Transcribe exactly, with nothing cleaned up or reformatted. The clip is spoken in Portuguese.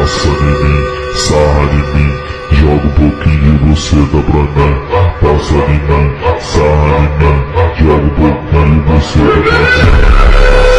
passa em mim, sarra em mim, joga um pouquinho e você dá pra mim. Passa em mim, sarra em mim, joga um pouquinho e você dá pra mim.